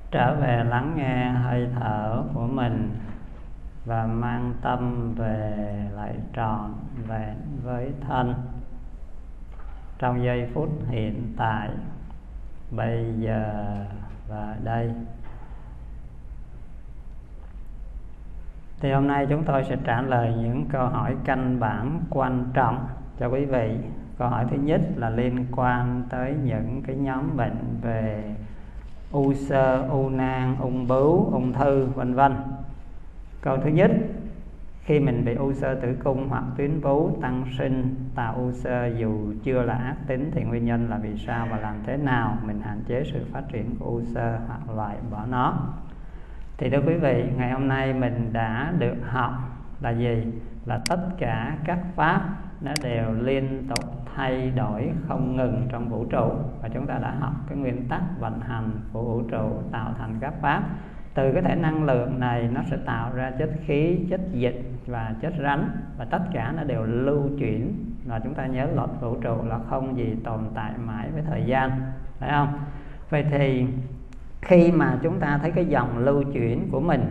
trở về lắng nghe hơi thở của mình và mang tâm về lại trọn vẹn với thân trong giây phút hiện tại, bây giờ và đây. Thì hôm nay chúng tôi sẽ trả lời những câu hỏi căn bản quan trọng cho quý vị. Câu hỏi thứ nhất là liên quan tới những cái nhóm bệnh về u xơ, u nang, ung bướu, ung thư vân vân. Câu thứ nhất, khi mình bị u xơ tử cung hoặc tuyến vú tăng sinh tạo u xơ dù chưa là ác tính thì nguyên nhân là vì sao và làm thế nào mình hạn chế sự phát triển của u xơ hoặc loại bỏ nó. Thì thưa quý vị, ngày hôm nay mình đã được học là gì? Là tất cả các pháp nó đều liên tục thay đổi không ngừng trong vũ trụ, và chúng ta đã học cái nguyên tắc vận hành của vũ trụ tạo thành các pháp. Từ cái thể năng lượng này nó sẽ tạo ra chất khí, chất dịch và chất rắn, và tất cả nó đều lưu chuyển. Và chúng ta nhớ luật vũ trụ là không gì tồn tại mãi với thời gian, phải không? Vậy thì khi mà chúng ta thấy cái dòng lưu chuyển của mình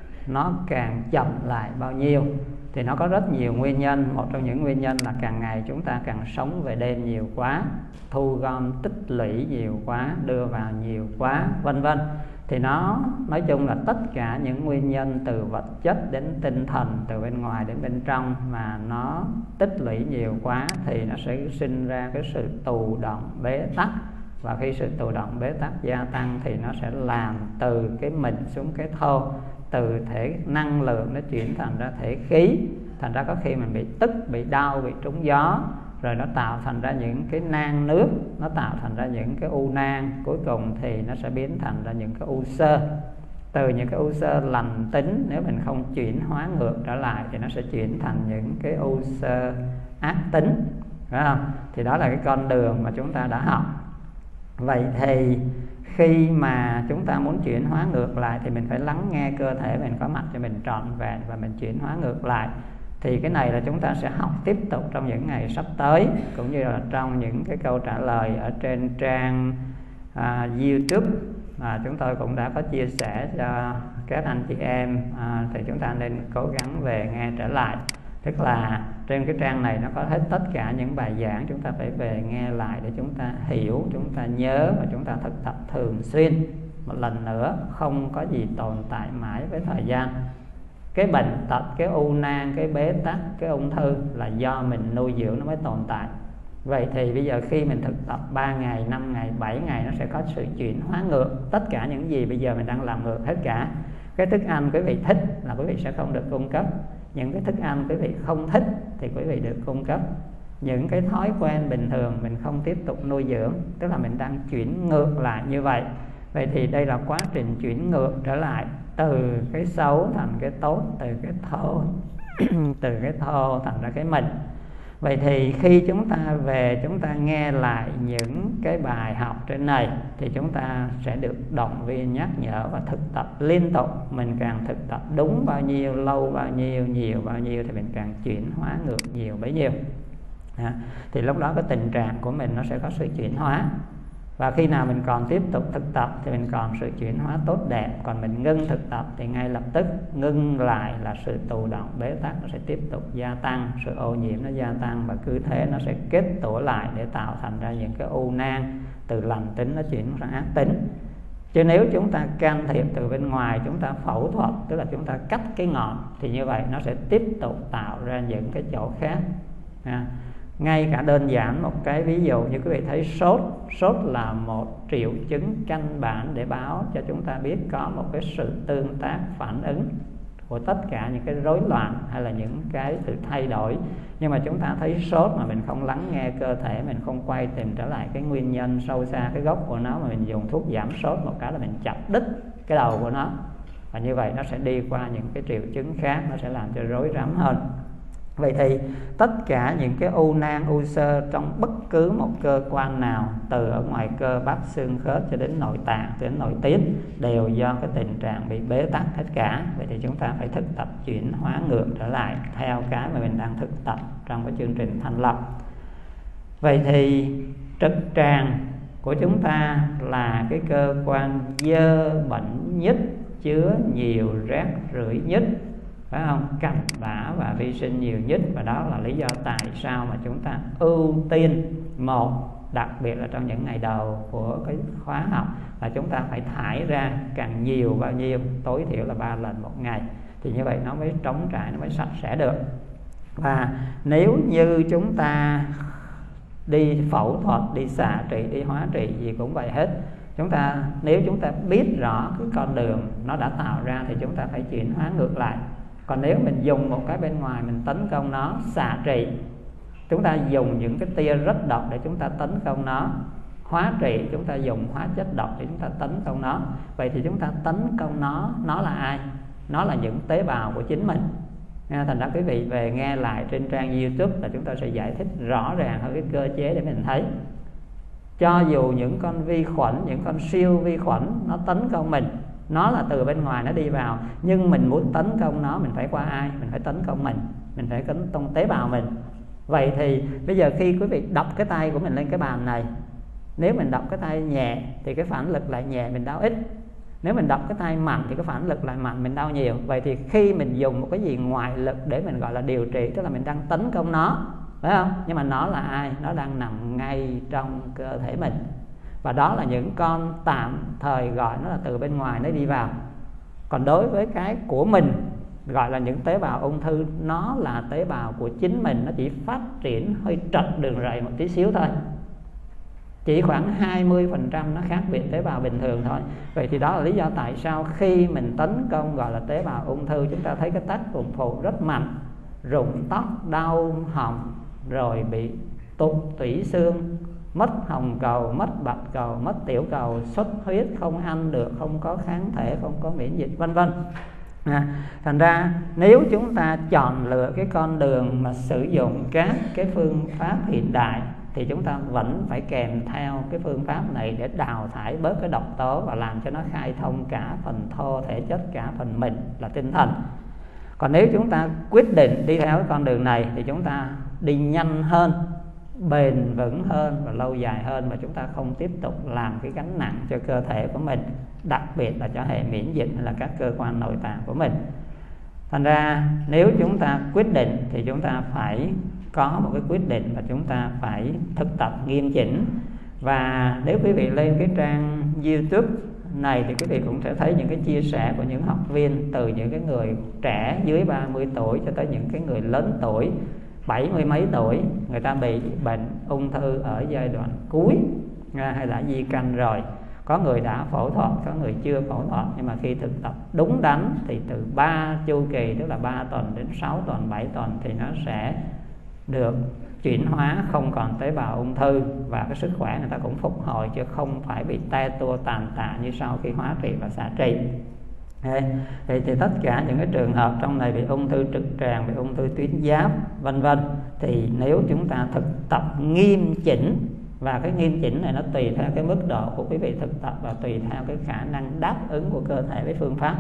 nó càng chậm lại bao nhiêu thì nó có rất nhiều nguyên nhân. Một trong những nguyên nhân là càng ngày chúng ta càng sống về đêm nhiều quá, thu gom tích lũy nhiều quá, đưa vào nhiều quá, vân vân. Thì nó nói chung là tất cả những nguyên nhân từ vật chất đến tinh thần, từ bên ngoài đến bên trong mà nó tích lũy nhiều quá thì nó sẽ sinh ra cái sự tù động bế tắc. Và khi sự tù động bế tắc gia tăng thì nó sẽ làm từ cái mịn xuống cái thô, từ thể năng lượng nó chuyển thành ra thể khí. Thành ra có khi mình bị tức, bị đau, bị trúng gió, rồi nó tạo thành ra những cái nang nước, nó tạo thành ra những cái u nang, cuối cùng thì nó sẽ biến thành ra những cái u xơ. Từ những cái u xơ lành tính, nếu mình không chuyển hóa ngược trở lại thì nó sẽ chuyển thành những cái u xơ ác tính, phải không? Thì đó là cái con đường mà chúng ta đã học. Vậy thì khi mà chúng ta muốn chuyển hóa ngược lại thì mình phải lắng nghe cơ thể mình, có mặt cho mình trọn vẹn và mình chuyển hóa ngược lại. Thì cái này là chúng ta sẽ học tiếp tục trong những ngày sắp tới, cũng như là trong những cái câu trả lời ở trên trang YouTube mà chúng tôi cũng đã có chia sẻ cho các anh chị em. Thì chúng ta nên cố gắng về nghe trở lại. Tức là trên cái trang này nó có hết tất cả những bài giảng, chúng ta phải về nghe lại để chúng ta hiểu, chúng ta nhớ và chúng ta thực tập thường xuyên. Một lần nữa, không có gì tồn tại mãi với thời gian. Cái bệnh tật, cái u nang, cái bế tắc, cái ung thư là do mình nuôi dưỡng nó mới tồn tại. Vậy thì bây giờ khi mình thực tập 3 ngày, 5 ngày, 7 ngày nó sẽ có sự chuyển hóa ngược. Tất cả những gì bây giờ mình đang làm ngược hết cả. Cái thức ăn quý vị thích là quý vị sẽ không được cung cấp. Những cái thức ăn quý vị không thích thì quý vị được cung cấp. Những cái thói quen bình thường mình không tiếp tục nuôi dưỡng, tức là mình đang chuyển ngược lại như vậy. Vậy thì đây là quá trình chuyển ngược trở lại, từ cái xấu thành cái tốt, từ cái thô từ cái thô thành ra cái mình. Vậy thì khi chúng ta về chúng ta nghe lại những cái bài học trên này thì chúng ta sẽ được động viên, nhắc nhở và thực tập liên tục. Mình càng thực tập đúng bao nhiêu, lâu bao nhiêu, nhiều bao nhiêu thì mình càng chuyển hóa ngược nhiều bấy nhiêu. Thì lúc đó cái tình trạng của mình nó sẽ có sự chuyển hóa. Và khi nào mình còn tiếp tục thực tập thì mình còn sự chuyển hóa tốt đẹp. Còn mình ngưng thực tập thì ngay lập tức ngưng lại là sự tù động bế tắc nó sẽ tiếp tục gia tăng, sự ô nhiễm nó gia tăng, và cứ thế nó sẽ kết tủa lại để tạo thành ra những cái u nang từ lành tính nó chuyển sang ác tính. Chứ nếu chúng ta can thiệp từ bên ngoài, chúng ta phẫu thuật, tức là chúng ta cắt cái ngọn, thì như vậy nó sẽ tiếp tục tạo ra những cái chỗ khác. Ngay cả đơn giản một cái ví dụ như quý vị thấy sốt. Sốt là một triệu chứng căn bản để báo cho chúng ta biết có một cái sự tương tác phản ứng của tất cả những cái rối loạn hay là những cái sự thay đổi. Nhưng mà chúng ta thấy sốt mà mình không lắng nghe cơ thể, mình không quay tìm trở lại cái nguyên nhân sâu xa, cái gốc của nó, mà mình dùng thuốc giảm sốt một cái là mình chặt đứt cái đầu của nó. Và như vậy nó sẽ đi qua những cái triệu chứng khác, nó sẽ làm cho rối rắm hơn. Vậy thì tất cả những cái u nang, u xơ trong bất cứ một cơ quan nào, từ ở ngoài cơ bắp, xương khớp cho đến nội tạng, đến nội tiết, đều do cái tình trạng bị bế tắc hết cả. Vậy thì chúng ta phải thực tập chuyển hóa ngược trở lại theo cái mà mình đang thực tập trong cái chương trình thanh lọc. Vậy thì trực tràng của chúng ta là cái cơ quan dơ bệnh nhất, chứa nhiều rác rưởi nhất, phải không? Cặn bã và vi sinh nhiều nhất. Và đó là lý do tại sao mà chúng ta ưu tiên một, đặc biệt là trong những ngày đầu của cái khóa học, là chúng ta phải thải ra càng nhiều bao nhiêu, tối thiểu là 3 lần một ngày, thì như vậy nó mới trống trải, nó mới sạch sẽ được. Và nếu như chúng ta đi phẫu thuật, đi xạ trị, đi hóa trị gì cũng vậy hết, nếu chúng ta biết rõ cái con đường nó đã tạo ra thì chúng ta phải chuyển hóa ngược lại. Còn nếu mình dùng một cái bên ngoài mình tấn công nó, xạ trị, chúng ta dùng những cái tia rất độc để chúng ta tấn công nó, hóa trị chúng ta dùng hóa chất độc để chúng ta tấn công nó. Vậy thì chúng ta tấn công nó là ai? Nó là những tế bào của chính mình. Thành ra quý vị về nghe lại trên trang YouTube là chúng ta sẽ giải thích rõ ràng hơn cái cơ chế để mình thấy. Cho dù những con vi khuẩn, những con siêu vi khuẩn nó tấn công mình, nó là từ bên ngoài nó đi vào, nhưng mình muốn tấn công nó mình phải qua ai? Mình phải tấn công mình phải tấn công tế bào mình. Vậy thì bây giờ khi quý vị đập cái tay của mình lên cái bàn này, nếu mình đập cái tay nhẹ thì cái phản lực lại nhẹ, mình đau ít. Nếu mình đập cái tay mạnh thì cái phản lực lại mạnh, mình đau nhiều. Vậy thì khi mình dùng một cái gì ngoại lực để mình gọi là điều trị, tức là mình đang tấn công nó, phải không? Nhưng mà nó là ai? Nó đang nằm ngay trong cơ thể mình. Và đó là những con tạm thời gọi nó là từ bên ngoài nó đi vào. Còn đối với cái của mình, gọi là những tế bào ung thư, nó là tế bào của chính mình, nó chỉ phát triển hơi trật đường rầy một tí xíu thôi, chỉ khoảng 20% nó khác biệt tế bào bình thường thôi. Vậy thì đó là lý do tại sao khi mình tấn công gọi là tế bào ung thư, chúng ta thấy cái tác dụng phụ rất mạnh: rụng tóc, đau họng, rồi bị tụt tủy xương, mất hồng cầu, mất bạch cầu, mất tiểu cầu, xuất huyết, không ăn được, không có kháng thể, không có miễn dịch, vân vân. Thành ra nếu chúng ta chọn lựa cái con đường mà sử dụng các cái phương pháp hiện đại thì chúng ta vẫn phải kèm theo cái phương pháp này để đào thải bớt cái độc tố và làm cho nó khai thông cả phần thô thể chất, cả phần mịn là tinh thần. Còn nếu chúng ta quyết định đi theo cái con đường này thì chúng ta đi nhanh hơn, bền vững hơn và lâu dài hơn, và chúng ta không tiếp tục làm cái gánh nặng cho cơ thể của mình, đặc biệt là cho hệ miễn dịch hay là các cơ quan nội tạng của mình. Thành ra nếu chúng ta quyết định thì chúng ta phải có một cái quyết định và chúng ta phải thực tập nghiêm chỉnh. Và nếu quý vị lên cái trang YouTube này thì quý vị cũng sẽ thấy những cái chia sẻ của những học viên, từ những cái người trẻ dưới 30 tuổi cho tới những cái người lớn tuổi, 70 mấy tuổi, người ta bị bệnh ung thư ở giai đoạn cuối hay là di căn rồi. Có người đã phẫu thuật, có người chưa phẫu thuật, nhưng mà khi thực tập đúng đắn thì từ 3 chu kỳ, tức là 3 tuần đến 6 tuần, 7 tuần thì nó sẽ được chuyển hóa, không còn tế bào ung thư, và cái sức khỏe người ta cũng phục hồi, chứ không phải bị te tua tàn tạ như sau khi hóa trị và xạ trị. Vậy thì tất cả những cái trường hợp trong này bị ung thư trực tràng, bị ung thư tuyến giáp, vân vân, thì nếu chúng ta thực tập nghiêm chỉnh, và cái nghiêm chỉnh này nó tùy theo cái mức độ của quý vị thực tập và tùy theo cái khả năng đáp ứng của cơ thể với phương pháp.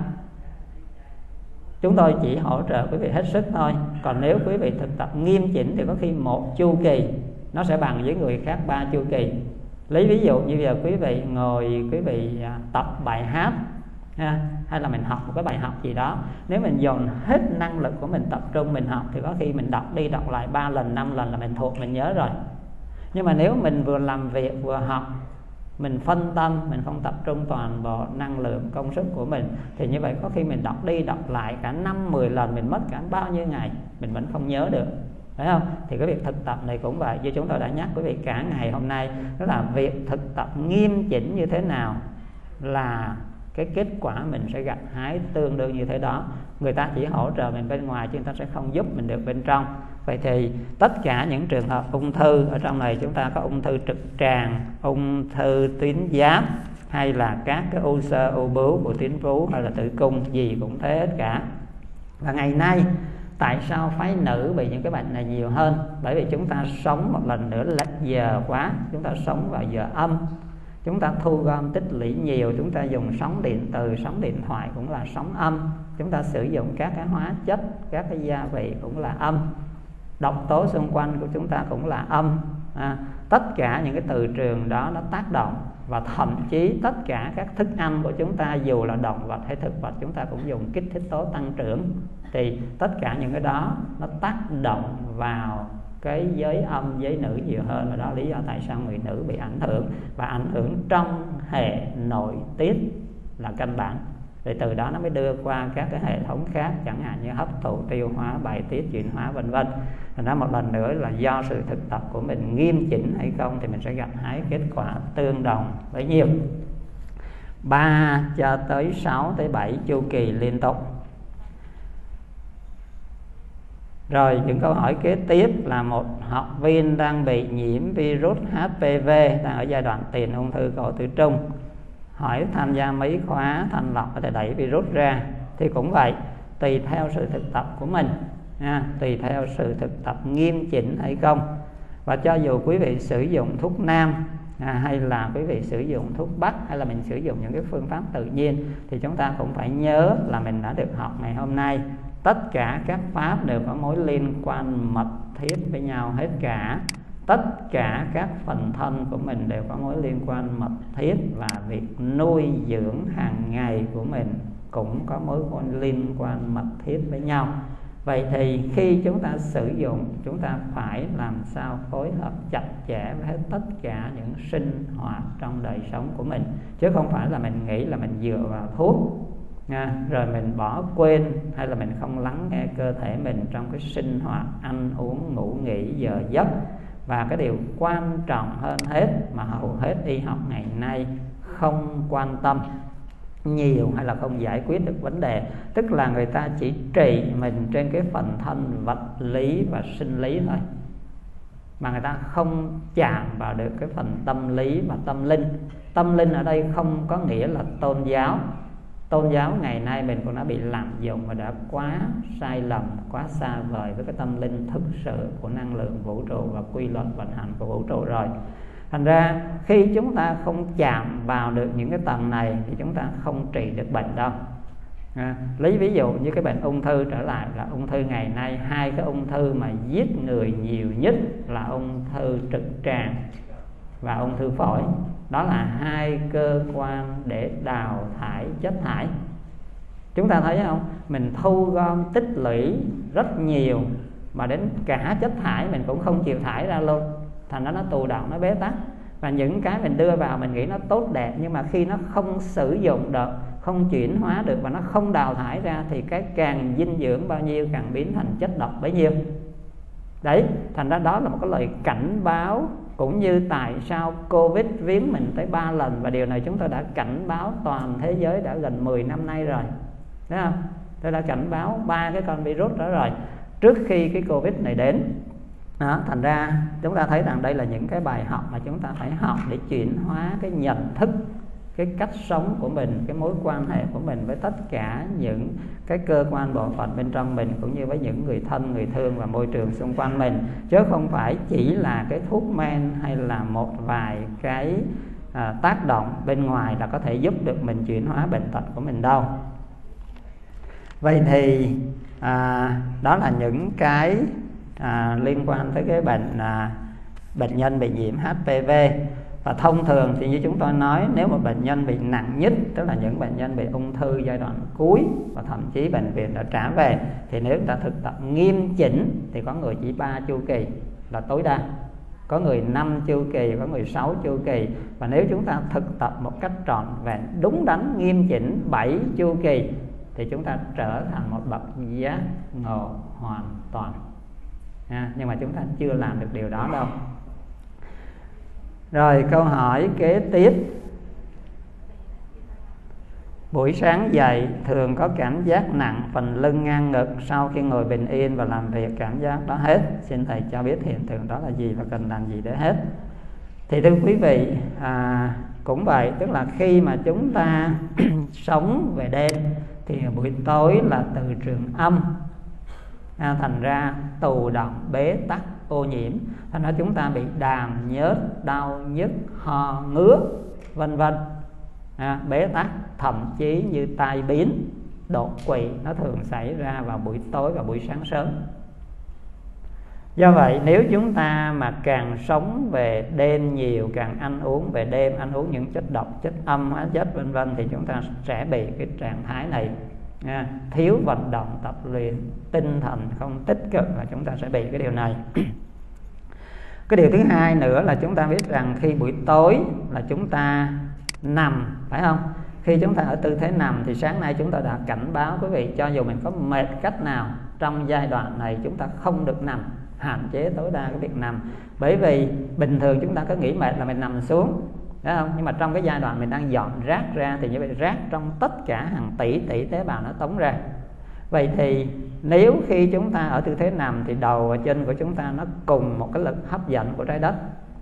Chúng tôi chỉ hỗ trợ quý vị hết sức thôi. Còn nếu quý vị thực tập nghiêm chỉnh thì có khi một chu kỳ nó sẽ bằng với người khác 3 chu kỳ. Lấy ví dụ như giờ quý vị ngồi, quý vị tập bài hát hay là mình học một cái bài học gì đó, nếu mình dồn hết năng lực của mình tập trung mình học thì có khi mình đọc đi đọc lại 3 lần 5 lần là mình thuộc, mình nhớ rồi. Nhưng mà nếu mình vừa làm việc vừa học, mình phân tâm, mình không tập trung toàn bộ năng lượng công sức của mình, thì như vậy có khi mình đọc đi đọc lại cả 5-10 lần, mình mất cả bao nhiêu ngày mình vẫn không nhớ được, phải không? Thì cái việc thực tập này cũng vậy, như chúng tôi đã nhắc quý vị cả ngày hôm nay, đó là việc thực tập nghiêm chỉnh như thế nào là cái kết quả mình sẽ gặt hái tương đương như thế đó. Người ta chỉ hỗ trợ mình bên ngoài chứ người ta sẽ không giúp mình được bên trong. Vậy thì tất cả những trường hợp ung thư ở trong này, chúng ta có ung thư trực tràng, ung thư tuyến giáp, hay là các cái u xơ u bướu của tuyến vú hay là tử cung, gì cũng thế hết cả. Và ngày nay tại sao phái nữ bị những cái bệnh này nhiều hơn? Bởi vì chúng ta sống một lần nữa lệch giờ quá, chúng ta sống vào giờ âm, chúng ta thu gom tích lũy nhiều, chúng ta dùng sóng điện từ, sóng điện thoại cũng là sóng âm, chúng ta sử dụng các cái hóa chất, các cái gia vị cũng là âm, độc tố xung quanh của chúng ta cũng là âm, Tất cả những cái từ trường đó nó tác động, và thậm chí tất cả các thức ăn của chúng ta, dù là động vật hay thực vật, chúng ta cũng dùng kích thích tố tăng trưởng, thì tất cả những cái đó nó tác động vào cái giới âm, giới nữ nhiều hơn. Và đó là lý do tại sao người nữ bị ảnh hưởng, và ảnh hưởng trong hệ nội tiết là căn bản. Thì từ đó nó mới đưa qua các cái hệ thống khác, chẳng hạn như hấp thụ, tiêu hóa, bài tiết, chuyển hóa, vân vân. Thành ra một lần nữa là do sự thực tập của mình nghiêm chỉnh hay không thì mình sẽ gặt hái kết quả tương đồng bấy nhiêu. 3 cho tới 6 tới 7 chu kỳ liên tục. Rồi những câu hỏi kế tiếp là một học viên đang bị nhiễm virus HPV, đang ở giai đoạn tiền ung thư cổ tử trung, hỏi tham gia mấy khóa thanh lọc có thể đẩy virus ra. Thì cũng vậy, tùy theo sự thực tập của mình, tùy theo sự thực tập nghiêm chỉnh hay không. Và cho dù quý vị sử dụng thuốc nam, hay là quý vị sử dụng thuốc bắc, hay là mình sử dụng những cái phương pháp tự nhiên, thì chúng ta cũng phải nhớ là mình đã được học ngày hôm nay, tất cả các pháp đều có mối liên quan mật thiết với nhau hết cả. Tất cả các phần thân của mình đều có mối liên quan mật thiết, và việc nuôi dưỡng hàng ngày của mình cũng có mối liên quan mật thiết với nhau. Vậy thì khi chúng ta sử dụng, chúng ta phải làm sao phối hợp chặt chẽ với tất cả những sinh hoạt trong đời sống của mình, chứ không phải là mình nghĩ là mình dựa vào thuốc rồi mình bỏ quên, hay là mình không lắng nghe cơ thể mình trong cái sinh hoạt ăn uống, ngủ nghỉ, giờ giấc. Và cái điều quan trọng hơn hết mà hầu hết y học ngày nay không quan tâm nhiều, hay là không giải quyết được vấn đề, tức là người ta chỉ trị mình trên cái phần thân vật lý và sinh lý thôi, mà người ta không chạm vào được cái phần tâm lý và tâm linh. Tâm linh ở đây không có nghĩa là tôn giáo. Tôn giáo ngày nay mình cũng đã bị lạm dụng và đã quá sai lầm, quá xa vời với cái tâm linh thực sự của năng lượng vũ trụ và quy luật vận hành của vũ trụ rồi. Thành ra khi chúng ta không chạm vào được những cái tầng này thì chúng ta không trị được bệnh đâu. Lấy ví dụ như cái bệnh ung thư trở lại, là ung thư ngày nay, hai cái ung thư mà giết người nhiều nhất là ung thư trực tràng và ung thư phổi. Đó là hai cơ quan để đào thải chất thải. Chúng ta thấy không? Mình thu gom tích lũy rất nhiều, mà đến cả chất thải mình cũng không chịu thải ra luôn. Thành ra nó tù đọng, nó bế tắc. Và những cái mình đưa vào mình nghĩ nó tốt đẹp, nhưng mà khi nó không sử dụng được, không chuyển hóa được và nó không đào thải ra, thì cái càng dinh dưỡng bao nhiêu càng biến thành chất độc bấy nhiêu. Đấy, thành ra đó là một cái lời cảnh báo. Cũng như tại sao Covid viếng mình tới 3 lần, và điều này chúng tôi đã cảnh báo toàn thế giới đã gần 10 năm nay rồi, thấy không? Tôi đã cảnh báo 3 cái con virus đó rồi trước khi cái Covid này đến. Đó, thành ra chúng ta thấy rằng đây là những cái bài học mà chúng ta phải học để chuyển hóa cái nhận thức, cái cách sống của mình, cái mối quan hệ của mình với tất cả những cái cơ quan bộ phận bên trong mình, cũng như với những người thân, người thương và môi trường xung quanh mình, chứ không phải chỉ là cái thuốc men hay là một vài cái tác động bên ngoài là có thể giúp được mình chuyển hóa bệnh tật của mình đâu. Vậy thì đó là những cái liên quan tới cái bệnh nhân bị nhiễm HPV. Và thông thường thì như chúng tôi nói, nếu một bệnh nhân bị nặng nhất, tức là những bệnh nhân bị ung thư giai đoạn cuối và thậm chí bệnh viện đã trả về, thì nếu chúng ta thực tập nghiêm chỉnh thì có người chỉ 3 chu kỳ là tối đa, có người 5 chu kỳ, có người 6 chu kỳ. Và nếu chúng ta thực tập một cách trọn vẹn, đúng đắn, nghiêm chỉnh 7 chu kỳ thì chúng ta trở thành một bậc giác ngộ hoàn toàn. Nhưng mà chúng ta chưa làm được điều đó đâu. Rồi câu hỏi kế tiếp. Buổi sáng dậy thường có cảm giác nặng phần lưng ngang ngực, sau khi ngồi bình yên và làm việc cảm giác đó hết. Xin thầy cho biết hiện tượng đó là gì và cần làm gì để hết. Thì thưa quý vị, cũng vậy, tức là khi mà chúng ta sống về đêm thì buổi tối là từ trường âm, thành ra tù động, bế tắc, ô nhiễm, thành ra chúng ta bị đàm nhớt, đau nhức, ho ngứa vân vân, bế tắc, thậm chí như tai biến, đột quỵ nó thường xảy ra vào buổi tối và buổi sáng sớm. Do vậy nếu chúng ta mà càng sống về đêm nhiều, càng ăn uống về đêm, ăn uống những chất độc, chất âm, hóa chất vân vân, thì chúng ta sẽ bị cái trạng thái này nha. Thiếu vận động tập luyện, tinh thần không tích cực là chúng ta sẽ bị cái điều này. Cái điều thứ hai nữa là chúng ta biết rằng khi buổi tối là chúng ta nằm, phải không? Khi chúng ta ở tư thế nằm thì sáng nay chúng ta đã cảnh báo quý vị, cho dù mình có mệt cách nào trong giai đoạn này chúng ta không được nằm, hạn chế tối đa cái việc nằm. Bởi vì bình thường chúng ta có nghĩ mệt là mình nằm xuống, phải không? Nhưng mà trong cái giai đoạn mình đang dọn rác ra thì như vậy rác trong tất cả hàng tỷ tế bào nó tống ra. Vậy thì nếu khi chúng ta ở tư thế nằm thì đầu và chân của chúng ta nó cùng một cái lực hấp dẫn của trái đất.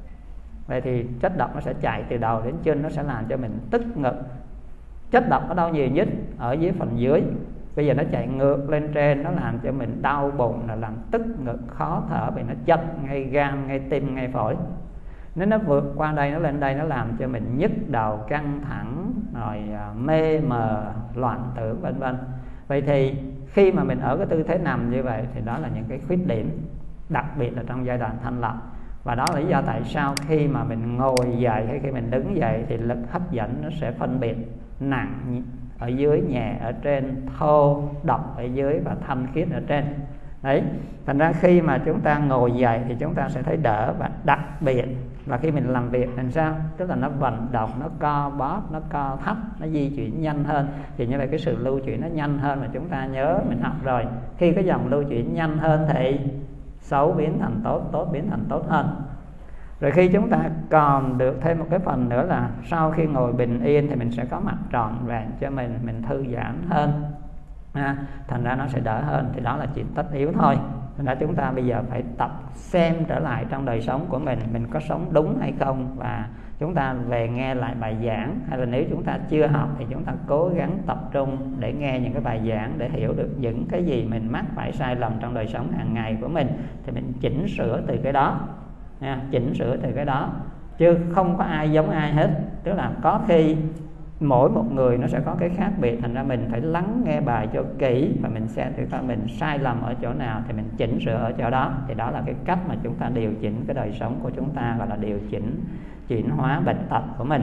Vậy thì chất độc nó sẽ chạy từ đầu đến chân, nó sẽ làm cho mình tức ngực. Chất độc ở đâu nhiều nhất? Ở dưới phần dưới. Bây giờ nó chạy ngược lên trên, nó làm cho mình đau bụng, là làm tức ngực, khó thở, vì nó chật ngay gan, ngay tim, ngay phổi. Nếu nó vượt qua đây, nó lên đây, nó làm cho mình nhức đầu, căng thẳng, rồi mê mờ, loạn tưởng vân vân. Vậy thì khi mà mình ở cái tư thế nằm như vậy thì đó là những cái khuyết điểm, đặc biệt là trong giai đoạn thanh lọc. Và đó là lý do tại sao khi mà mình ngồi dậy hay khi mình đứng dậy thì lực hấp dẫn nó sẽ phân biệt nặng ở dưới, nhẹ ở trên, thô, độc ở dưới và thanh khiết ở trên. Đấy, thành ra khi mà chúng ta ngồi dậy thì chúng ta sẽ thấy đỡ. Và đặc biệt là khi mình làm việc làm sao? Tức là nó vận động, nó co bóp, nó co thấp, nó di chuyển nhanh hơn. Thì như vậy cái sự lưu chuyển nó nhanh hơn. Mà chúng ta nhớ mình học rồi, khi cái dòng lưu chuyển nhanh hơn thì xấu biến thành tốt, tốt biến thành tốt hơn. Rồi khi chúng ta còn được thêm một cái phần nữa là sau khi ngồi bình yên thì mình sẽ có mặt trọn vẹn cho mình thư giãn hơn. Thành ra nó sẽ đỡ hơn. Thì đó là chuyện tất yếu thôi. Thành ra chúng ta bây giờ phải tập xem trở lại trong đời sống của mình có sống đúng hay không. Và chúng ta về nghe lại bài giảng, hay là nếu chúng ta chưa học thì chúng ta cố gắng tập trung để nghe những cái bài giảng, để hiểu được những cái gì mình mắc phải sai lầm trong đời sống hàng ngày của mình, thì mình chỉnh sửa từ cái đó. Chỉnh sửa từ cái đó, chứ không có ai giống ai hết. Tức là có khi mỗi một người nó sẽ có cái khác biệt. Thành ra mình phải lắng nghe bài cho kỹ và mình xem thử coi mình sai lầm ở chỗ nào thì mình chỉnh sửa ở chỗ đó. Thì đó là cái cách mà chúng ta điều chỉnh cái đời sống của chúng ta, gọi là điều chỉnh, chuyển hóa bệnh tật của mình.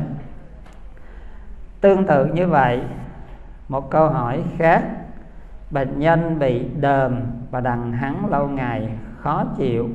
Tương tự như vậy, một câu hỏi khác: bệnh nhân bị đờm và đằng hắng lâu ngày, khó chịu.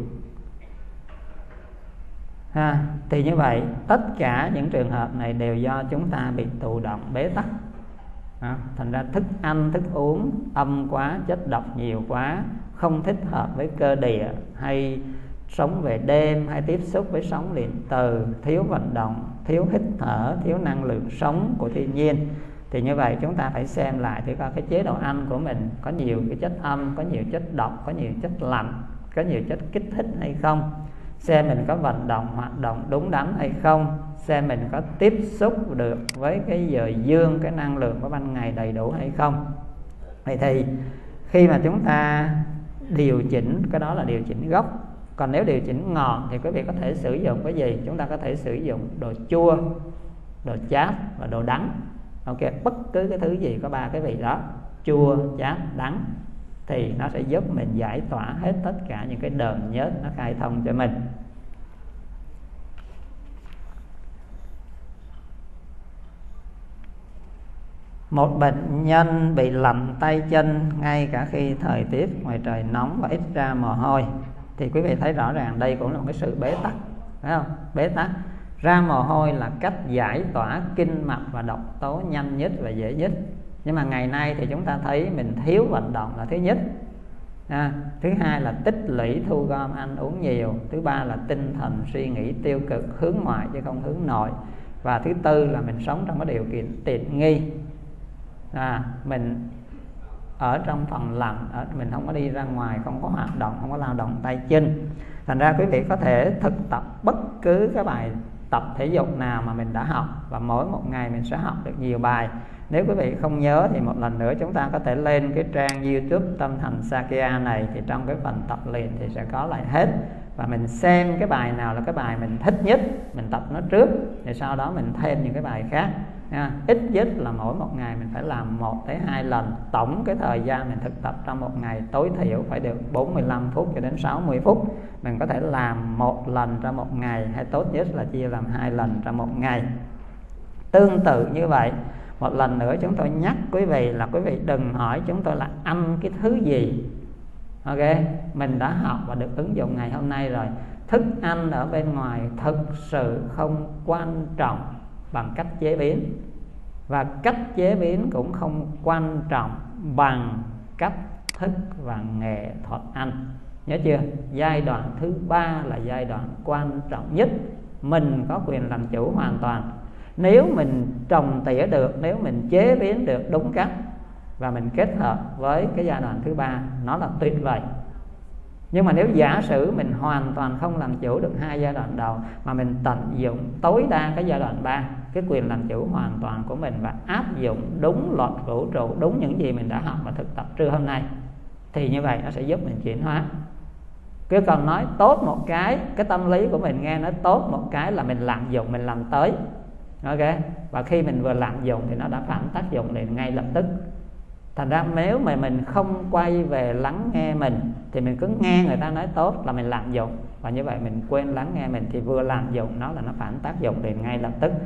Thì như vậy tất cả những trường hợp này đều do chúng ta bị tụ động, bế tắc. Thành ra thức ăn, thức uống âm quá, chất độc nhiều quá, không thích hợp với cơ địa, hay sống về đêm, hay tiếp xúc với sóng điện từ, thiếu vận động, thiếu hít thở, thiếu năng lượng sống của thiên nhiên. Thì như vậy chúng ta phải xem lại thì coi cái chế độ ăn của mình có nhiều cái chất âm, có nhiều chất độc, có nhiều chất lạnh, có nhiều chất kích thích hay không, xem mình có vận động, hoạt động đúng đắn hay không, xem mình có tiếp xúc được với cái giờ dương, cái năng lượng của ban ngày đầy đủ hay không. Vậy thì khi mà chúng ta điều chỉnh, cái đó là điều chỉnh gốc. Còn nếu điều chỉnh ngọt thì quý vị có thể sử dụng cái gì? Chúng ta có thể sử dụng đồ chua, đồ chát và đồ đắng. Ok, bất cứ cái thứ gì có ba cái vị đó, chua, chát, đắng, thì nó sẽ giúp mình giải tỏa hết tất cả những cái đờm nhớt, nó khai thông cho mình. Một bệnh nhân bị lạnh tay chân ngay cả khi thời tiết ngoài trời nóng và ít ra mồ hôi, thì quý vị thấy rõ ràng đây cũng là một cái sự bế tắc, phải không? Bế tắc. Ra mồ hôi là cách giải tỏa kinh mạch và độc tố nhanh nhất và dễ nhất. Nhưng mà ngày nay thì chúng ta thấy mình thiếu vận động là thứ nhất. Thứ hai là tích lũy thu gom ăn uống nhiều. Thứ ba là tinh thần suy nghĩ tiêu cực, hướng ngoại chứ không hướng nội. Và thứ tư là mình sống trong cái điều kiện tiện nghi. Mình ở trong phòng lạnh, mình không có đi ra ngoài, không có hoạt động, không có lao động tay chân. Thành ra quý vị có thể thực tập bất cứ cái bài tập thể dục nào mà mình đã học, và mỗi một ngày mình sẽ học được nhiều bài. Nếu quý vị không nhớ thì một lần nữa chúng ta có thể lên cái trang YouTube Tâm Thành Sakya này, thì trong cái phần tập luyện thì sẽ có lại hết. Và mình xem cái bài nào là cái bài mình thích nhất, mình tập nó trước, thì sau đó mình thêm những cái bài khác. Ít nhất là mỗi một ngày mình phải làm 1 tới 2 lần. Tổng cái thời gian mình thực tập trong một ngày tối thiểu phải được 45 phút cho đến 60 phút. Mình có thể làm 1 lần trong một ngày, hay tốt nhất là chia làm 2 lần trong một ngày. Tương tự như vậy, một lần nữa chúng tôi nhắc quý vị là quý vị đừng hỏi chúng tôi là ăn cái thứ gì. Ok, mình đã học và được ứng dụng ngày hôm nay rồi. Thức ăn ở bên ngoài thực sự không quan trọng bằng cách chế biến, và cách chế biến cũng không quan trọng bằng cách thức và nghệ thuật ăn. Nhớ chưa? Giai đoạn thứ 3 là giai đoạn quan trọng nhất. Mình có quyền làm chủ hoàn toàn. Nếu mình trồng tỉa được, nếu mình chế biến được đúng cách, và mình kết hợp với cái giai đoạn thứ 3, nó là tuyệt vời. Nhưng mà nếu giả sử mình hoàn toàn không làm chủ được 2 giai đoạn đầu, mà mình tận dụng tối đa cái giai đoạn 3, cái quyền làm chủ hoàn toàn của mình, và áp dụng đúng luật vũ trụ, đúng những gì mình đã học và thực tập trưa hôm nay, thì như vậy nó sẽ giúp mình chuyển hóa. Cứ còn nói tốt một cái tâm lý của mình nghe nói tốt một cái là mình lạm dụng, mình làm tới. Ok, và khi mình vừa lạm dụng thì nó đã phản tác dụng liền ngay lập tức. Thành ra nếu mà mình không quay về lắng nghe mình, thì mình cứ nghe người ta nói tốt là mình lạm dụng, và như vậy mình quên lắng nghe mình, thì vừa lạm dụng nó là nó phản tác dụng liền ngay lập tức.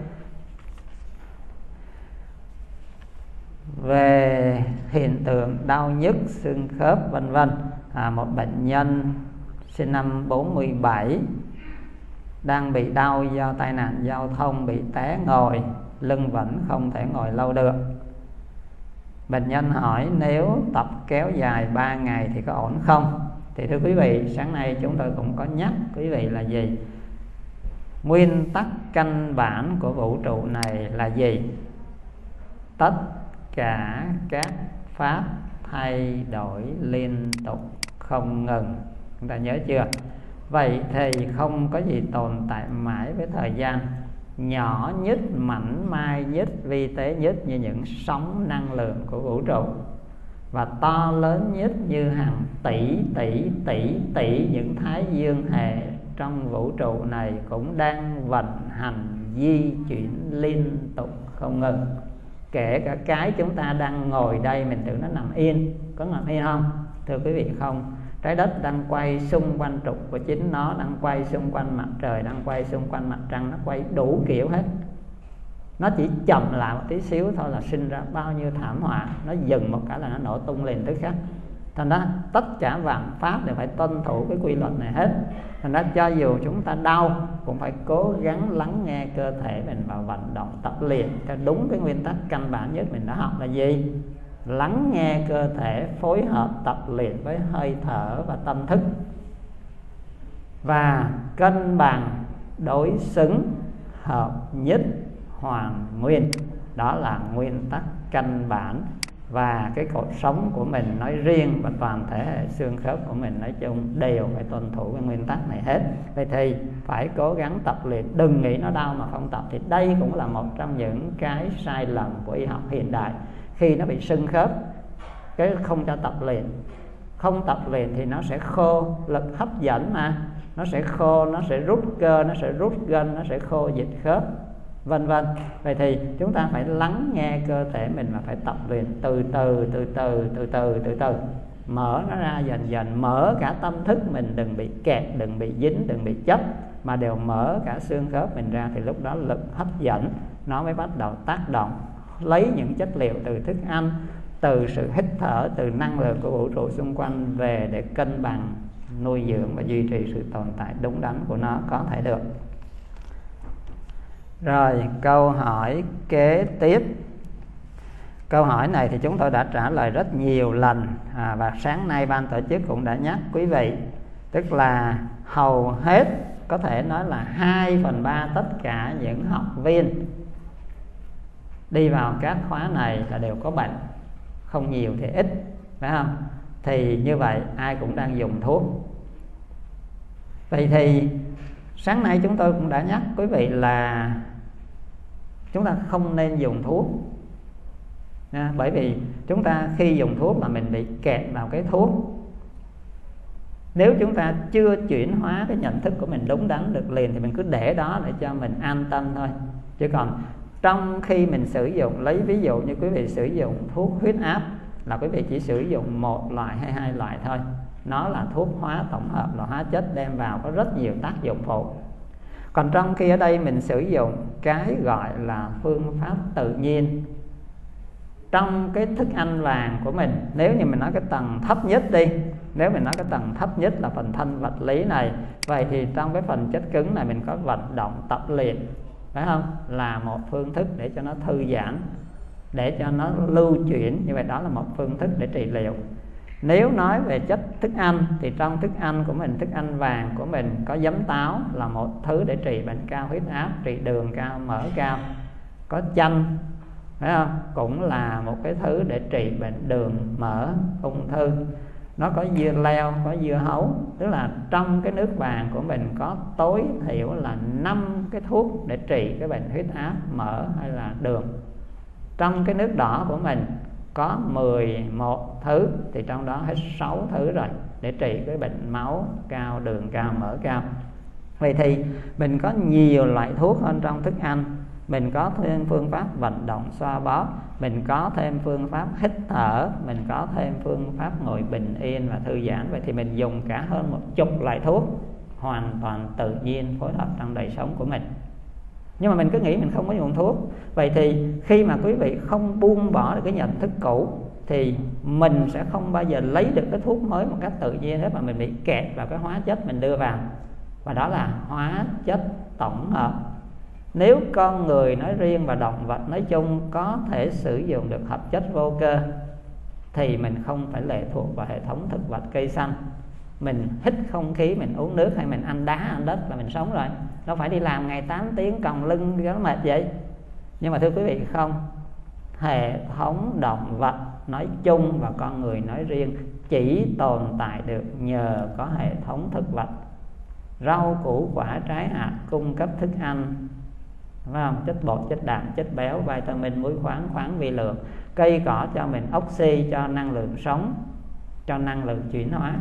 Về hiện tượng đau nhức xương khớp vân vân, một bệnh nhân sinh năm 47 đang bị đau do tai nạn giao thông, bị té ngồi, lưng vẫn không thể ngồi lâu được. Bệnh nhân hỏi nếu tập kéo dài 3 ngày thì có ổn không? Thì thưa quý vị, sáng nay chúng tôi cũng có nhắc quý vị là gì? Nguyên tắc căn bản của vũ trụ này là gì? Tất cả các pháp thay đổi liên tục không ngừng. Chúng ta nhớ chưa? Vậy thì không có gì tồn tại mãi với thời gian. Nhỏ nhất, mảnh mai nhất, vi tế nhất như những sóng năng lượng của vũ trụ, và to lớn nhất như hàng tỷ những thái dương hệ trong vũ trụ này cũng đang vận hành di chuyển liên tục không ngừng. Kể cả cái chúng ta đang ngồi đây mình tưởng nó nằm yên, có nằm yên không? Thưa quý vị, không. Trái đất đang quay xung quanh trục của chính nó, đang quay xung quanh mặt trời, đang quay xung quanh mặt trăng, nó quay đủ kiểu hết. Nó chỉ chậm lại một tí xíu thôi là sinh ra bao nhiêu thảm họa. Nó dừng một cái là nó nổ tung liền tức khắc. Thành ra tất cả vạn pháp đều phải tuân thủ cái quy luật này hết. Thành ra cho dù chúng ta đau cũng phải cố gắng lắng nghe cơ thể mình và vận động tập luyện theo đúng cái nguyên tắc căn bản nhất mình đã học là gì? Lắng nghe cơ thể, phối hợp tập luyện với hơi thở và tâm thức, và cân bằng, đối xứng, hợp nhất, hoàn nguyên. Đó là nguyên tắc căn bản. Và cái cuộc sống của mình nói riêng và toàn thể hệ xương khớp của mình nói chung đều phải tuân thủ cái nguyên tắc này hết. Vậy thì phải cố gắng tập luyện, đừng nghĩ nó đau mà không tập. Thì đây cũng là một trong những cái sai lầm của y học hiện đại. Khi nó bị sưng khớp, cái không cho tập luyện. Không tập luyện thì nó sẽ khô, lực hấp dẫn mà, nó sẽ khô, nó sẽ rút cơ, nó sẽ rút gân, nó sẽ khô dịch khớp, vân vân. Vậy thì chúng ta phải lắng nghe cơ thể mình và phải tập luyện từ từ, mở nó ra dần dần, mở cả tâm thức mình, đừng bị kẹt, đừng bị dính, đừng bị chấp, mà đều mở cả xương khớp mình ra, thì lúc đó lực hấp dẫn nó mới bắt đầu tác động, lấy những chất liệu từ thức ăn, từ sự hít thở, từ năng lượng của vũ trụ xung quanh về để cân bằng, nuôi dưỡng và duy trì sự tồn tại đúng đắn của nó có thể được. Rồi, câu hỏi kế tiếp. Câu hỏi này thì chúng tôi đã trả lời rất nhiều lần, và sáng nay ban tổ chức cũng đã nhắc quý vị. Tức là hầu hết, có thể nói là 2/3 tất cả những học viên đi vào các khóa này là đều có bệnh, không nhiều thì ít, phải không? Thì như vậy ai cũng đang dùng thuốc. Vậy thì sáng nay chúng tôi cũng đã nhắc quý vị là chúng ta không nên dùng thuốc. Bởi vì chúng ta khi dùng thuốc là mình bị kẹt vào cái thuốc. Nếu chúng ta chưa chuyển hóa cái nhận thức của mình đúng đắn được liền thì mình cứ để đó để cho mình an tâm thôi. Chứ còn trong khi mình sử dụng, lấy ví dụ như quý vị sử dụng thuốc huyết áp là quý vị chỉ sử dụng một loại hay hai loại thôi, nó là thuốc hóa tổng hợp, là hóa chất đem vào có rất nhiều tác dụng phụ. Còn trong khi ở đây mình sử dụng cái gọi là phương pháp tự nhiên trong cái thức ăn vàng của mình. Nếu như mình nói cái tầng thấp nhất đi, nếu mình nói cái tầng thấp nhất là phần thân vật lý này, vậy thì trong cái phần chất cứng này mình có vận động tập luyện, phải không, là một phương thức để cho nó thư giãn, để cho nó lưu chuyển. Như vậy đó là một phương thức để trị liệu. Nếu nói về chất thức ăn thì trong thức ăn của mình, thức ăn vàng của mình có giấm táo là một thứ để trị bệnh cao huyết áp, trị đường cao, mỡ cao. Có chanh, phải không, cũng là một cái thứ để trị bệnh đường, mỡ, ung thư. Nó có dưa leo, có dưa hấu. Tức là trong cái nước vàng của mình có tối thiểu là 5 cái thuốc để trị cái bệnh huyết áp, mỡ hay là đường. Trong cái nước đỏ của mình có 11 thứ, thì trong đó hết 6 thứ rồi để trị cái bệnh máu cao, đường cao, mỡ cao. Vậy thì mình có nhiều loại thuốc hơn trong thức ăn. Mình có thêm phương pháp vận động xoa bóp, mình có thêm phương pháp hít thở, mình có thêm phương pháp ngồi bình yên và thư giãn. Vậy thì mình dùng cả hơn 10 loại thuốc hoàn toàn tự nhiên phối hợp trong đời sống của mình. Nhưng mà mình cứ nghĩ mình không có dùng thuốc. Vậy thì khi mà quý vị không buông bỏ được cái nhận thức cũ thì mình sẽ không bao giờ lấy được cái thuốc mới một cách tự nhiên hết, mà mình bị kẹt vào cái hóa chất mình đưa vào, và đó là hóa chất tổng hợp. Nếu con người nói riêng và động vật nói chung có thể sử dụng được hợp chất vô cơ thì mình không phải lệ thuộc vào hệ thống thực vật cây xanh. Mình hít không khí, mình uống nước hay mình ăn đá ăn đất là mình sống rồi. Đâu phải đi làm ngày 8 tiếng còng lưng cho nó mệt vậy. Nhưng mà thưa quý vị, không, hệ thống động vật nói chung và con người nói riêng chỉ tồn tại được nhờ có hệ thống thực vật. Rau củ quả trái hạt cung cấp thức ăn, phải không? Chất bột, chất đạm, chất béo, vitamin, muối khoáng, khoáng vi lượng. Cây cỏ cho mình oxy, cho năng lượng sống, cho năng lượng chuyển hóa.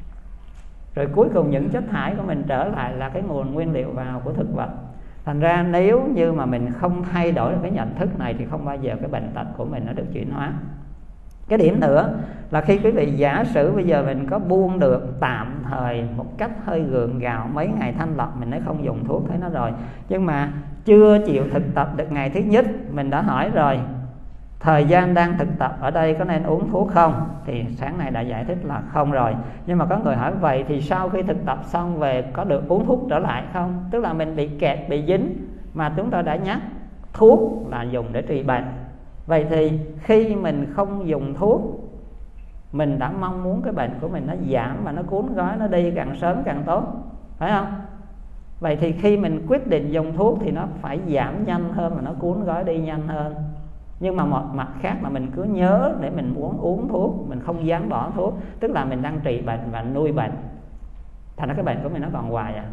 Rồi cuối cùng những chất thải của mình trở lại là cái nguồn nguyên liệu vào của thực vật. Thành ra nếu như mà mình không thay đổi được cái nhận thức này thì không bao giờ cái bệnh tật của mình nó được chuyển hóa. Cái điểm nữa là khi quý vị giả sử bây giờ mình có buông được tạm thời một cách hơi gượng gạo mấy ngày thanh lọc, mình nói không dùng thuốc thấy nó rồi, nhưng mà chưa chịu thực tập được ngày thứ nhất, mình đã hỏi rồi thời gian đang thực tập ở đây có nên uống thuốc không, thì sáng nay đã giải thích là không rồi. Nhưng mà có người hỏi vậy thì sau khi thực tập xong về có được uống thuốc trở lại không? Tức là mình bị kẹt, bị dính, mà chúng ta đã nhắc thuốc là dùng để trị bệnh. Vậy thì khi mình không dùng thuốc, mình đã mong muốn cái bệnh của mình nó giảm và nó cuốn gói, nó đi càng sớm càng tốt, phải không? Vậy thì khi mình quyết định dùng thuốc thì nó phải giảm nhanh hơn và nó cuốn gói đi nhanh hơn. Nhưng mà một mặt khác là mình cứ nhớ để mình muốn uống thuốc, mình không dám bỏ thuốc, tức là mình đang trị bệnh và nuôi bệnh. Thành ra cái bệnh của mình nó còn hoài à.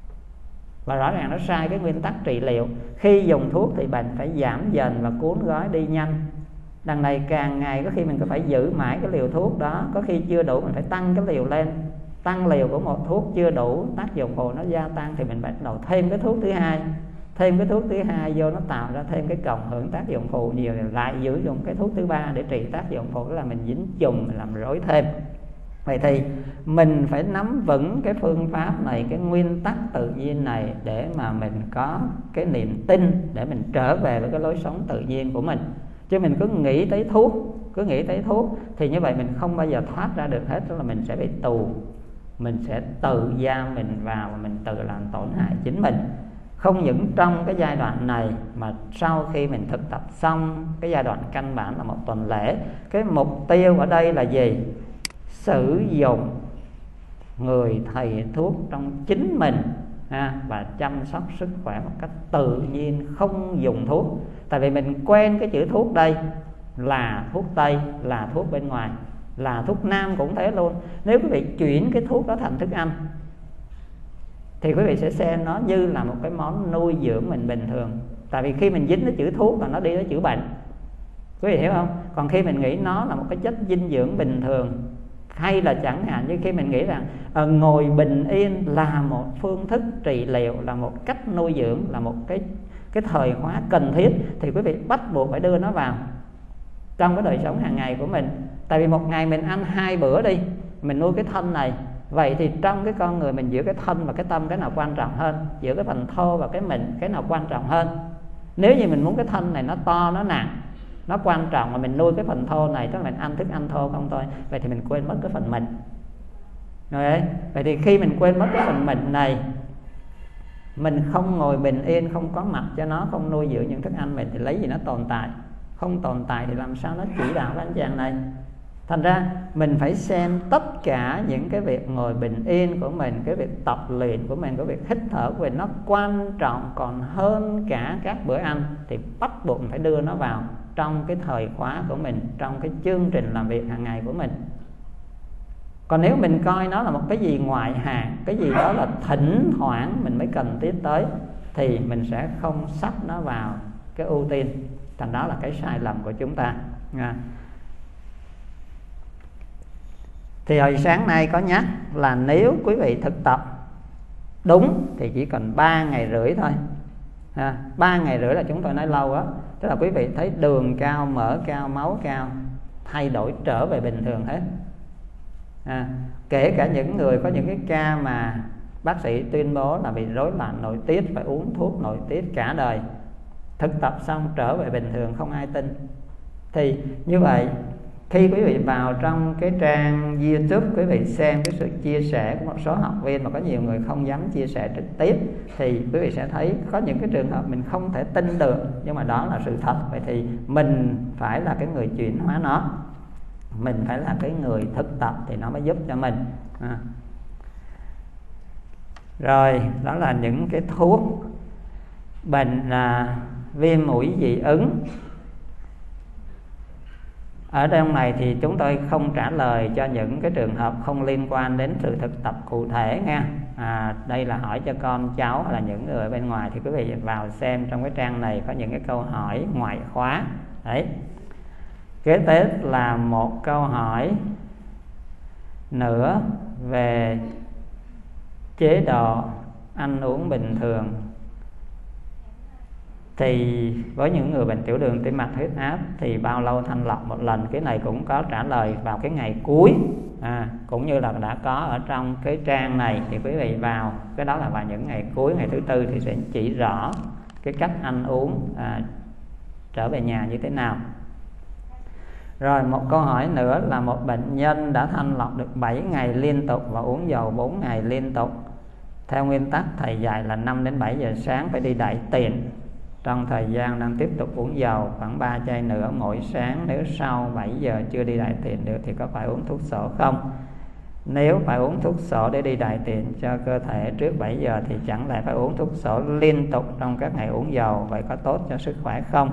Và rõ ràng nó sai cái nguyên tắc trị liệu. Khi dùng thuốc thì bệnh phải giảm dần và cuốn gói đi nhanh. Đằng này càng ngày có khi mình có phải giữ mãi cái liều thuốc đó, có khi chưa đủ mình phải tăng cái liều lên. Tăng liều của một thuốc chưa đủ, tác dụng phụ nó gia tăng thì mình bắt đầu thêm cái thuốc thứ hai. Thêm cái thuốc thứ hai vô nó tạo ra thêm cái cộng hưởng tác dụng phụ nhiều, rồi lại sử dụng cái thuốc thứ ba để trị tác dụng phụ, đó là mình dính chùm, mình làm rối thêm. Vậy thì mình phải nắm vững cái phương pháp này, cái nguyên tắc tự nhiên này để mà mình có cái niềm tin để mình trở về với cái lối sống tự nhiên của mình. Chứ mình cứ nghĩ tới thuốc thì như vậy mình không bao giờ thoát ra được hết, tức là mình sẽ bị tù, mình sẽ tự giam mình vào và mình tự làm tổn hại chính mình. Không những trong cái giai đoạn này mà sau khi mình thực tập xong cái giai đoạn căn bản là 1 tuần lễ, cái mục tiêu ở đây là gì? Sử dụng người thầy thuốc trong chính mình và chăm sóc sức khỏe một cách tự nhiên, không dùng thuốc. Tại vì mình quen cái chữ thuốc đây là thuốc Tây, là thuốc bên ngoài, là thuốc Nam cũng thế luôn. Nếu quý vị chuyển cái thuốc đó thành thức ăn thì quý vị sẽ xem nó như là một cái món nuôi dưỡng mình bình thường. Tại vì khi mình dính tới chữ thuốc là nó đi tới chữ bệnh, quý vị hiểu không? Còn khi mình nghĩ nó là một cái chất dinh dưỡng bình thường, hay là chẳng hạn như khi mình nghĩ rằng ngồi bình yên là một phương thức trị liệu, là một cách nuôi dưỡng, là một cái thời khóa cần thiết thì quý vị bắt buộc phải đưa nó vào trong cái đời sống hàng ngày của mình. Tại vì một ngày mình ăn 2 bữa đi, mình nuôi cái thân này, vậy thì trong cái con người mình giữa cái thân và cái tâm cái nào quan trọng hơn? Giữa cái phần thô và cái mịn cái nào quan trọng hơn? Nếu như mình muốn cái thân này nó to, nó nặng, nó quan trọng mà mình nuôi cái phần thô này, tức là mình ăn thức ăn thô không thôi, vậy thì mình quên mất cái phần mịn. Rồi, vậy thì khi mình quên mất cái phần mịn này, mình không ngồi bình yên, không có mặt cho nó, không nuôi dưỡng những thức ăn mịn thì lấy gì nó tồn tại? Không tồn tại thì làm sao nó chỉ đạo cái anh chàng này? Thành ra mình phải xem tất cả những cái việc ngồi bình yên của mình, cái việc tập luyện của mình, cái việc hít thở của mình nó quan trọng còn hơn cả các bữa ăn, thì bắt buộc phải đưa nó vào trong cái thời khóa của mình, trong cái chương trình làm việc hàng ngày của mình. Còn nếu mình coi nó là một cái gì ngoại hạng, cái gì đó là thỉnh thoảng mình mới cần thiết tới, thì mình sẽ không sắp nó vào cái ưu tiên. Thành đó là cái sai lầm của chúng ta. Thì hồi sáng nay có nhắc là nếu quý vị thực tập đúng thì chỉ cần 3 ngày rưỡi thôi. 3 ngày rưỡi là chúng tôi nói lâu á, tức là quý vị thấy đường cao, mỡ cao, máu cao thay đổi trở về bình thường hết. Kể cả những người có những cái ca mà bác sĩ tuyên bố là bị rối loạn nội tiết, phải uống thuốc nội tiết cả đời, thực tập xong trở về bình thường không ai tin. Thì như vậy khi quý vị vào trong cái trang YouTube, quý vị xem cái sự chia sẻ của một số học viên mà có nhiều người không dám chia sẻ trực tiếp, thì quý vị sẽ thấy có những cái trường hợp mình không thể tin được, nhưng mà đó là sự thật. Vậy thì mình phải là cái người chuyển hóa nó, mình phải là cái người thực tập thì nó mới giúp cho mình. Rồi, đó là những cái thuốc bệnh viêm mũi dị ứng. Ở trong này thì chúng tôi không trả lời cho những cái trường hợp không liên quan đến sự thực tập cụ thể nha. Đây là hỏi cho con cháu hay là những người ở bên ngoài, thì quý vị vào xem trong cái trang này có những cái câu hỏi ngoại khóa. Đấy. Kế tiếp là một câu hỏi nữa về chế độ ăn uống bình thường. Thì với những người bệnh tiểu đường, tim mạch, huyết áp thì bao lâu thanh lọc một lần? Cái này cũng có trả lời vào cái ngày cuối, cũng như là đã có ở trong cái trang này. Thì quý vị vào cái đó là vào những ngày cuối, ngày thứ tư thì sẽ chỉ rõ cái cách ăn uống trở về nhà như thế nào. Rồi một câu hỏi nữa là một bệnh nhân đã thanh lọc được 7 ngày liên tục và uống dầu 4 ngày liên tục. Theo nguyên tắc thầy dạy là 5 đến 7 giờ sáng phải đi đại tiện. Trong thời gian đang tiếp tục uống dầu khoảng 3 chai nữa mỗi sáng. Nếu sau 7 giờ chưa đi đại tiện được thì có phải uống thuốc sổ không? Nếu phải uống thuốc sổ để đi đại tiện cho cơ thể trước 7 giờ thì chẳng lẽ phải uống thuốc sổ liên tục trong các ngày uống dầu, vậy có tốt cho sức khỏe không?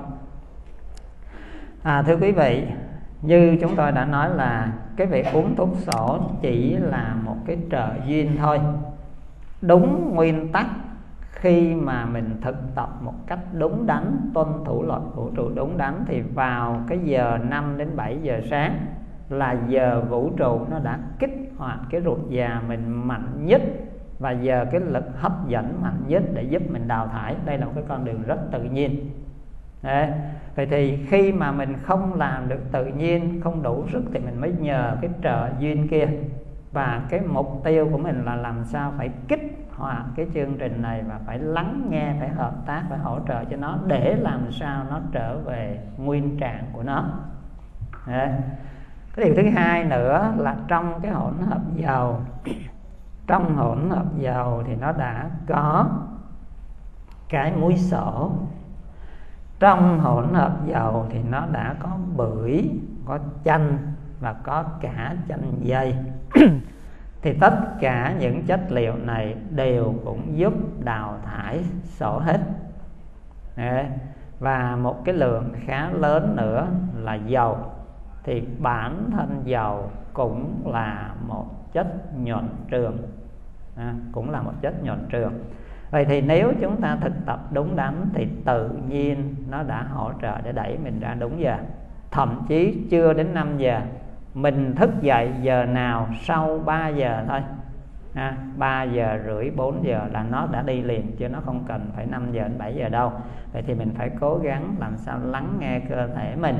Thưa quý vị, như chúng tôi đã nói là cái việc uống thuốc sổ chỉ là một cái trợ duyên thôi. Đúng nguyên tắc, khi mà mình thực tập một cách đúng đắn, tuân thủ luật vũ trụ đúng đắn, thì vào cái giờ 5 đến 7 giờ sáng là giờ vũ trụ nó đã kích hoạt cái ruột già mình mạnh nhất, và giờ cái lực hấp dẫn mạnh nhất để giúp mình đào thải. Đây là một cái con đường rất tự nhiên. Đấy. Vậy thì khi mà mình không làm được tự nhiên, không đủ sức, thì mình mới nhờ cái trợ duyên kia. Và cái mục tiêu của mình là làm sao phải kích hoạt cái chương trình này, và phải lắng nghe, phải hợp tác, phải hỗ trợ cho nó để làm sao nó trở về nguyên trạng của nó. Đấy. Cái điều thứ hai nữa là trong cái hỗn hợp dầu, trong hỗn hợp dầu thì nó đã có cái muối sổ. Trong hỗn hợp dầu thì nó đã có bưởi, có chanh và có cả chanh dây. Thì tất cả những chất liệu này đều cũng giúp đào thải sổ hết. Đấy. Và một cái lượng khá lớn nữa là dầu. Thì bản thân dầu cũng là một chất nhuận trường, cũng là một chất nhuận trường. Vậy thì nếu chúng ta thực tập đúng đắn thì tự nhiên nó đã hỗ trợ để đẩy mình ra đúng giờ. Thậm chí chưa đến 5 giờ, mình thức dậy giờ nào sau 3 giờ thôi 3 giờ rưỡi 4 giờ là nó đã đi liền, chứ nó không cần phải 5 giờ đến 7 giờ đâu. Vậy thì mình phải cố gắng làm sao lắng nghe cơ thể mình,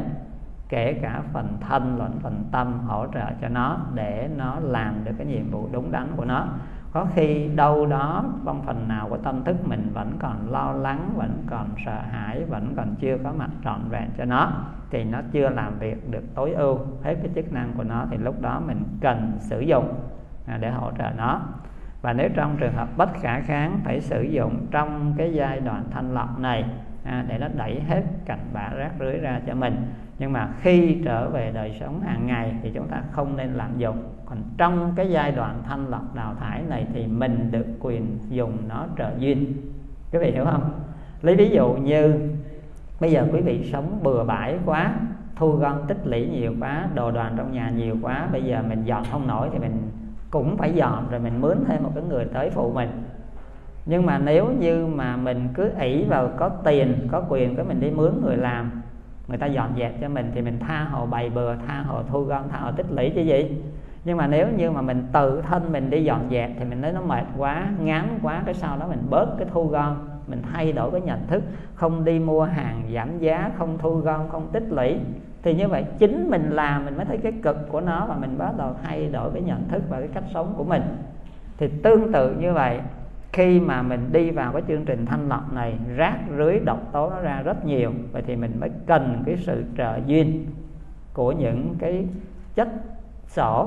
kể cả phần thân lẫn phần tâm, hỗ trợ cho nó để nó làm được cái nhiệm vụ đúng đắn của nó. Có khi đâu đó trong phần nào của tâm thức mình vẫn còn lo lắng, vẫn còn sợ hãi, vẫn còn chưa có mặt trọn vẹn cho nó, thì nó chưa làm việc được tối ưu hết cái chức năng của nó, thì lúc đó mình cần sử dụng để hỗ trợ nó. Và nếu trong trường hợp bất khả kháng phải sử dụng trong cái giai đoạn thanh lọc này để nó đẩy hết cặn bã rác rưới ra cho mình. Nhưng mà khi trở về đời sống hàng ngày thì chúng ta không nên lạm dụng. Còn trong cái giai đoạn thanh lọc đào thải này thì mình được quyền dùng nó trợ duyên. Quý vị hiểu không? Lấy ví dụ như bây giờ quý vị sống bừa bãi quá, thu gom tích lũy nhiều quá, đồ đoàn trong nhà nhiều quá, bây giờ mình dọn không nổi thì mình cũng phải dọn, rồi mình mướn thêm một cái người tới phụ mình. Nhưng mà nếu như mà mình cứ ỷ vào có tiền, có quyền, cái mình đi mướn người làm, người ta dọn dẹp cho mình, thì mình tha hồ bày bừa, tha hồ thu gom, tha hồ tích lũy chứ gì. Nhưng mà nếu như mà mình tự thân mình đi dọn dẹp thì mình thấy nó mệt quá, ngán quá, cái sau đó mình bớt cái thu gom, mình thay đổi cái nhận thức, không đi mua hàng giảm giá, không thu gom, không tích lũy, thì như vậy chính mình làm mình mới thấy cái cực của nó, và mình bắt đầu thay đổi cái nhận thức và cái cách sống của mình. Thì tương tự như vậy, khi mà mình đi vào cái chương trình thanh lọc này, rác rưới độc tố nó ra rất nhiều, vậy thì mình mới cần cái sự trợ duyên của những cái chất xổ,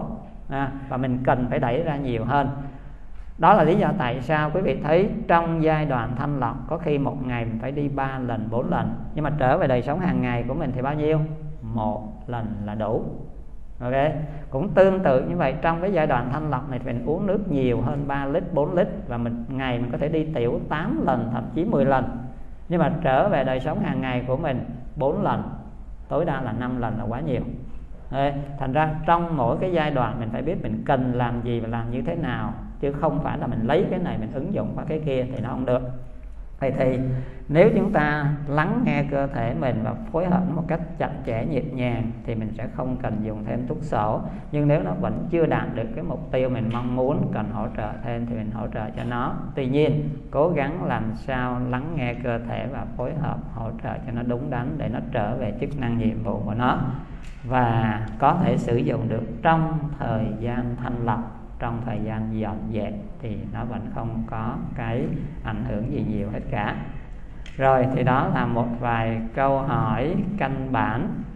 và mình cần phải đẩy ra nhiều hơn. Đó là lý do tại sao quý vị thấy trong giai đoạn thanh lọc có khi một ngày mình phải đi 3 lần 4 lần, nhưng mà trở về đời sống hàng ngày của mình thì bao nhiêu? 1 lần là đủ. Ok, cũng tương tự như vậy, trong cái giai đoạn thanh lọc này thì mình uống nước nhiều hơn 3 lít 4 lít, và ngày mình có thể đi tiểu 8 lần thậm chí 10 lần. Nhưng mà trở về đời sống hàng ngày của mình 4 lần, tối đa là 5 lần là quá nhiều. Thành ra trong mỗi cái giai đoạn mình phải biết mình cần làm gì và làm như thế nào, chứ không phải là mình lấy cái này mình ứng dụng qua cái kia thì nó không được. Vậy thì nếu chúng ta lắng nghe cơ thể mình và phối hợp một cách chặt chẽ nhịp nhàng thì mình sẽ không cần dùng thêm thuốc sổ. Nhưng nếu nó vẫn chưa đạt được cái mục tiêu mình mong muốn, cần hỗ trợ thêm thì mình hỗ trợ cho nó. Tuy nhiên cố gắng làm sao lắng nghe cơ thể và phối hợp hỗ trợ cho nó đúng đắn để nó trở về chức năng nhiệm vụ của nó, và có thể sử dụng được trong thời gian thanh lọc, trong thời gian dọn dẹp thì nó vẫn không có cái ảnh hưởng gì nhiều hết cả. Rồi thì đó là một vài câu hỏi căn bản